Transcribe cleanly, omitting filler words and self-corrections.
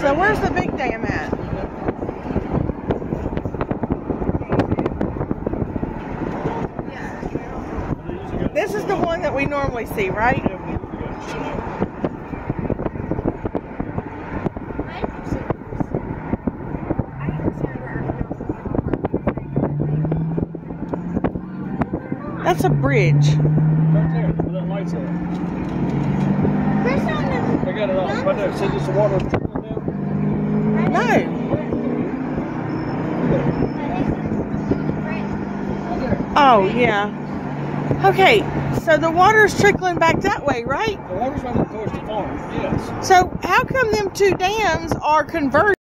So where's the big dam at? This is the one that we normally see, right? That's a bridge. Right there, where that light's at. They got it on. Right there. See this water trickling down? No. Oh, yeah. Okay, so the water's trickling back that way, right? The water's running towards the farm, yes. So how come them two dams are converging?